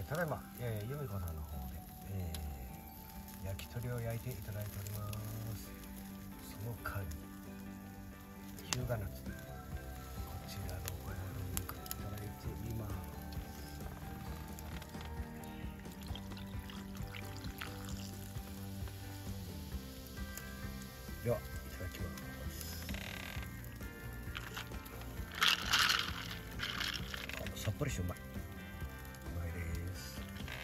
ただいま、由美子さんの方で、焼き鳥を焼いていただいております。その間に日向夏、こちらのご用意いただいています。では、いただきます。さっぱりしてうまい。うまいです。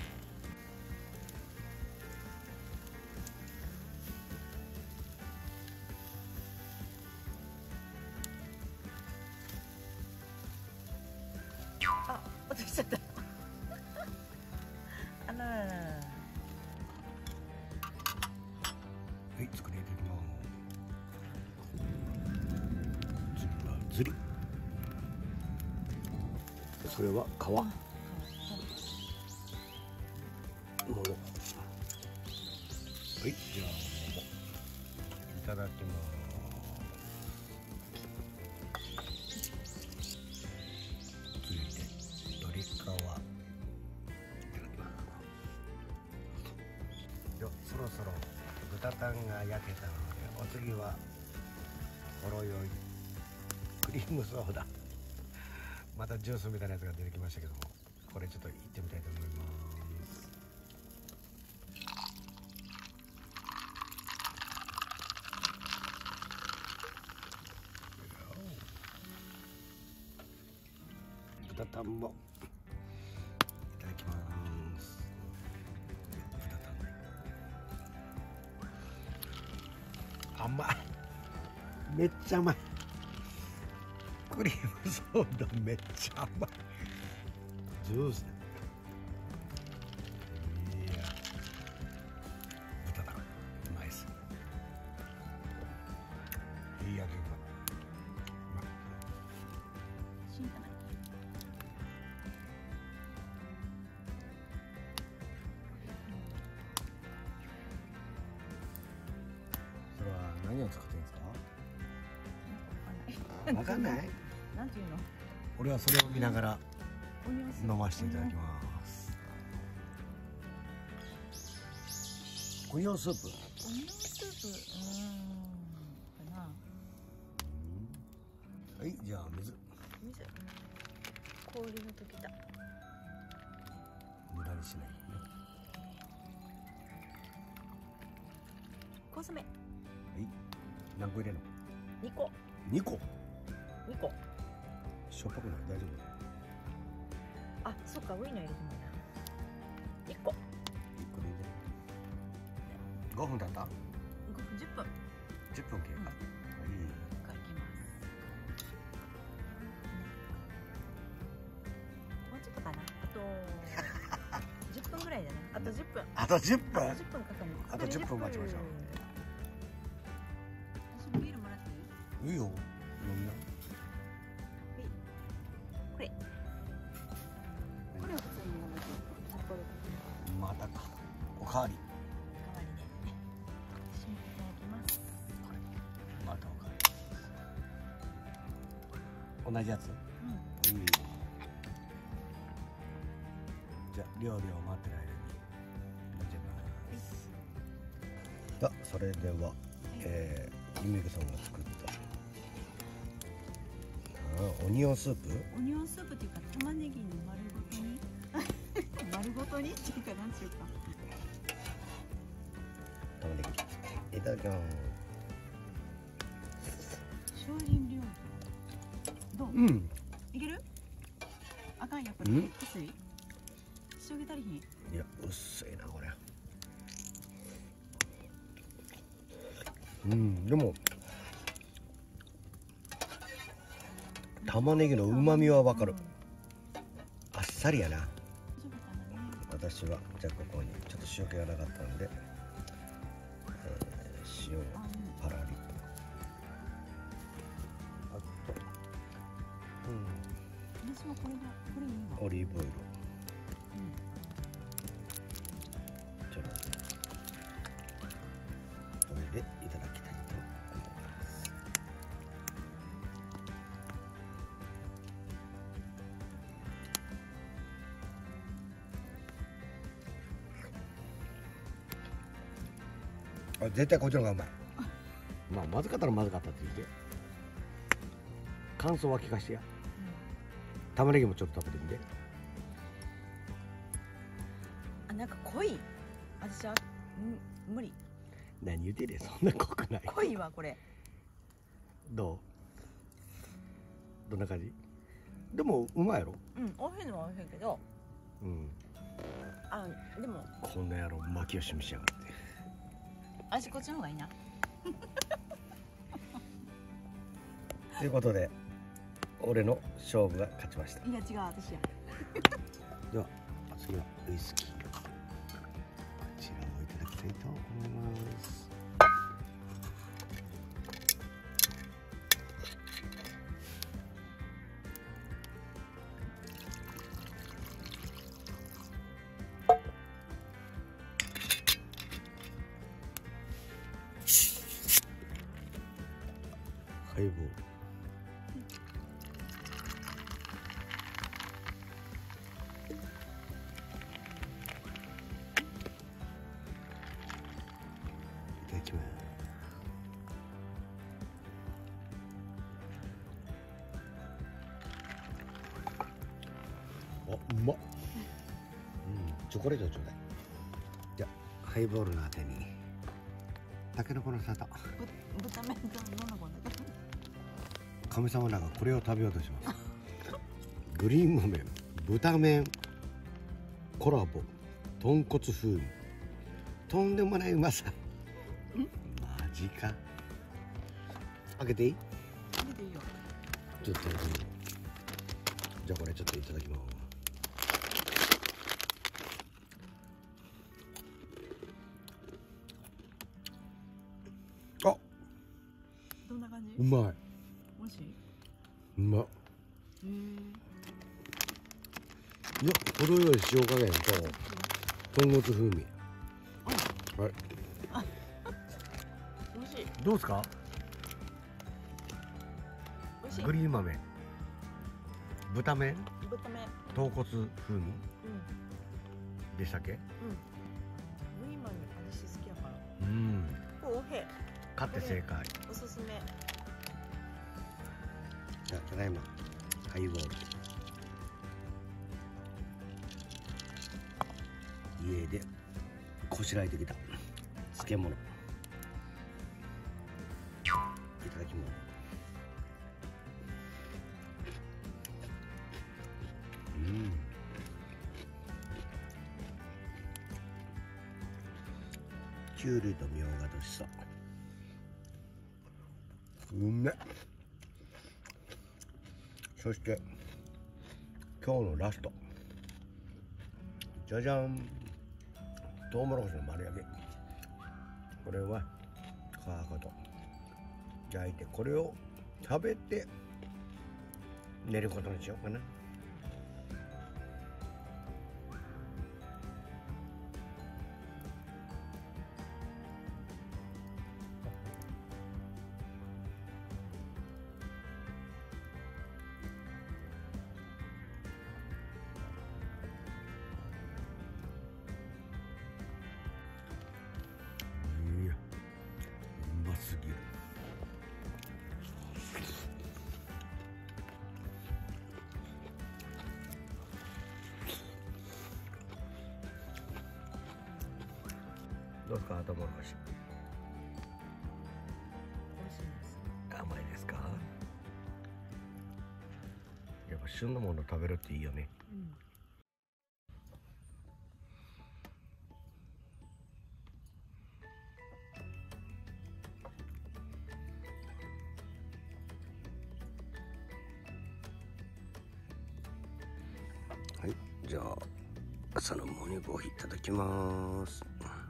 あ、落としちゃった。あらららら。 はい、作りいただきます。ずらずり。それは皮。もの。はい、じゃあいただきます。続いて鶏皮いただきます。よ、そろそろ豚タンが焼けたので、お次はほろ酔いクリームソーダ、またジュースみたいなやつが出てきましたけども、これちょっといってみたいと思います。豚タンもいただきます。豚タン甘い、めっちゃ甘い。クリームソーダめっちゃ甘い。ジュース。いや、豚タンうまいです。いい味、うまい。 死んだな。 それは何を使ってるんですか？わかんない。 なんていうの？ 俺はそれを見ながら飲ませていただきます。オニオンスープ。 オニオンスープ。かな。 はい、じゃあ水。 水。氷の時だ。 無駄にしないね。 コンソメ。 はい。何個入れるの 2個。 ？2個。 2個。 しょっぱくない？大丈夫？ あ、そっか、ウインナー入れてもいいな。1個。 1個でいいね。5分経った？ 5分、10分。 10分経過。はい。 いきます。もうちょっとかな。あと10分ぐらいだね。あと10分。 あと10分？ あと10分かかる。 あと10分待ちましょう。 私ビールもらっていい？ いいよ。飲みな。 これ。これを普通に飲むと札幌。 またか。おかわり。 代わりで。締めていただきます。 これ。またおかわり。同じやつ？いい。じゃあ料理を待ってる間に飲んじゃいます。それでは、ゆみぐさんが作ったオニオンスープ。 オニオンスープっていうか玉ねぎの丸ごとに丸ごとにっていうかなんていうか。 玉ねぎいただきます。 精進料理どう？いける？あかん、やっぱり薄い？塩気足りひん？ いや、薄いなこれ。でも玉ねぎの旨味はわかる。あっさりやな。私はじゃあここにちょっと塩気がなかったんで、塩をパラリ。あと、 私はこれだ。これいいわ。 オリーブオイル。ちょっとこれでいただきたいと思います。 あ、絶対こっちの方がうまい。まあまずかったらまずかったって言って。感想は聞かしてや。玉ねぎもちょっと食べてみて。 あ、なんか濃い味は無理。 何言ってんねん、そんな濃くない。 濃いわこれ。 どんな感じ？でもうまいやろ。 うん、美味しいのは美味しいけど、 うん。 あ、でもこんな野郎巻きをしみしやがって。 味こっちの方がいいな。 ということで俺の勝負が勝ちました。 いや違う、私や。 では次はウイスキー、こちらをいただきたいと思います。ハイボール。いただきます。あ、うまっ。チョコレートちょうだい。じゃあハイボールのあてにタケノコの里。 豚麺とどんなことだ。 神様らがこれを食べようとします。グリーン豆、豚麺コラボ、豚骨風味、とんでもないうまさ。マジか。開けていい？ 開けていいよ。 ちょっと食べてみよう。じゃあこれちょっといただきます。あ、 どんな感じ？ うまい。 美味しい？ うまっ。いや、程よい塩加減と豚骨風味。はい。 美味しい。 どうですか？ 美味しい。 グリーン豆、豚麺、 豚麺。 豚骨風味でしたっけ？ グリーン豆私好きやから。おいしい。 勝って正解。 おすすめ。 じゃあただいまハイボール。家でこしらえてきた漬物。いただきます。きゅうりとみょうがとしそ。うめっ。そして今日のラスト、じゃじゃん、トウモロコシの丸焼き。これは皮ごと焼いて、これを食べて寝ることにしようかな。うますぎる。どうですか、トウモロコシ。 美味しいです。 甘いですか？やっぱ旬のもの食べるっていいよね。はい、じゃあ朝のモーニングコーヒーいただきます。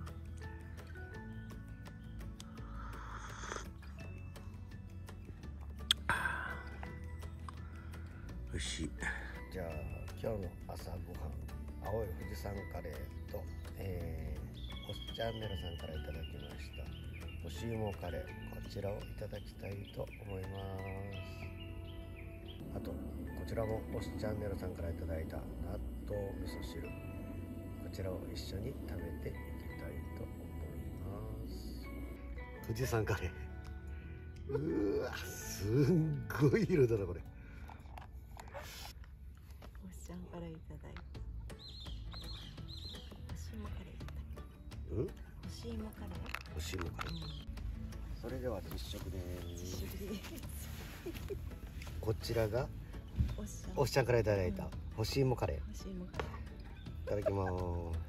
おいしい。じゃあ今日の朝ごはん、青い富士山カレーと、ホスチャンネルさんからいただきました干し芋カレー、こちらをいただきたいと思います。あとこちらもホスチャンネルさんからいただいた納豆味噌汁、こちらを一緒に食べていきたいと思います。 富士山カレー。うわ、すんごい色だなこれ。 おっしゃんからいただいて。干し芋カレーだったっけ？ うん？ 干し芋カレー？ 干し芋カレー。それでは実食で実す。 食でいいです。 こちらがおっしゃん。 おっしゃんからいただいた干し芋カレー。 干し芋カレいただきます。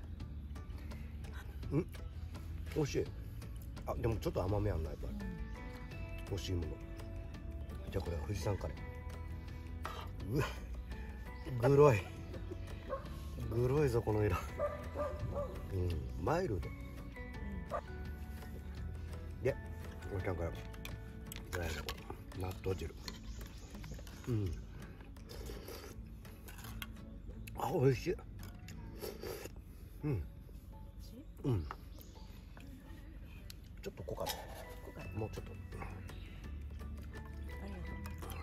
うん、美味しい。あ、でもちょっと甘みあんな、やっぱり。干し芋の。じゃあこれは富士山カレー。うわ、グロい。グロいぞこの色。うん、マイルド。で、おっちゃんからいただいた納豆汁。うん。あ、美味しい。うん。うん。ちょっと濃かった。もうちょっと。 ありがとう。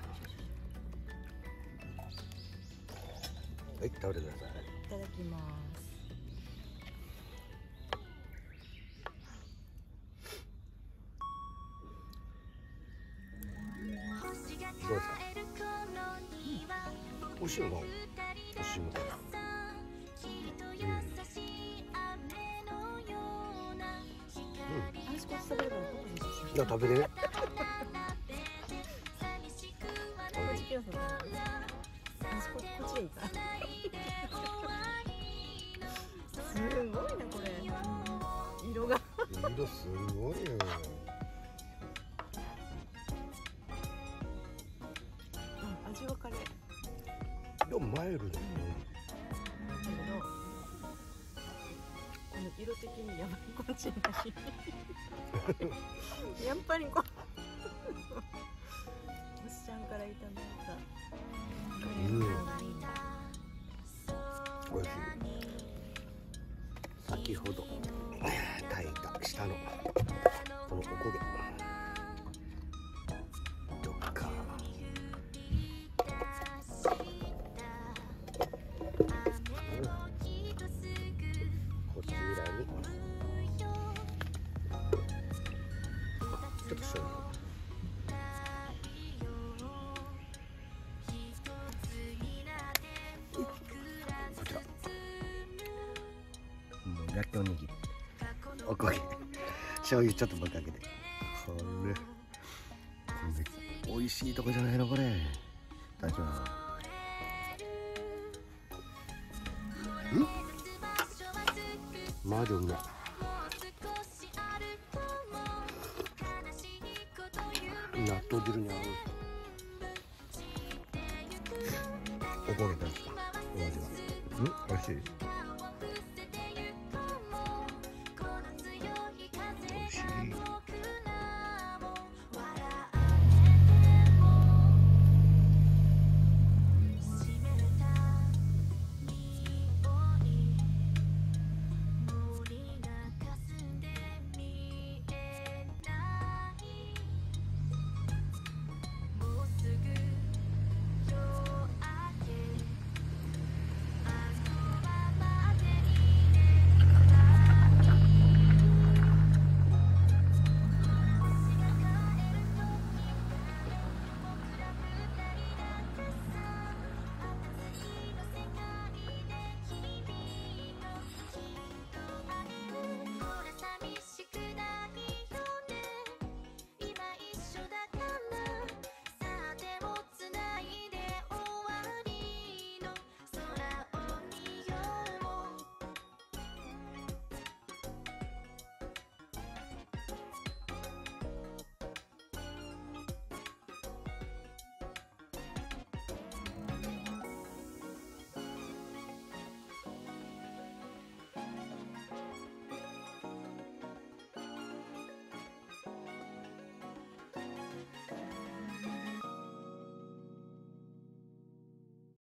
はい、食べてください。 いただきます。 どうですか。美味しいのか。干し芋。 あそこ食べれば僕にですね。 じゃあ食べれね。 こっち来ようと思います。あそここっちでいいか。すごいなこれ。色が。 色すごいよ。 味はカレー。 でもマイルド。 だけどこの色的にやっぱりこっちにやっぱりこうおっしゃんからいただいたカレーの方がいいな。 美味しい。先ほど炊いた下のこのおこげとか、こちらにちょっと醤油。こちら焼きおにぎり、おこげ、醤油ちょっとぶっかけて、これ美味しいとこじゃないのこれ。いただきます。マジうまい。納豆汁に合う。おこげですか。お味は。美味しい。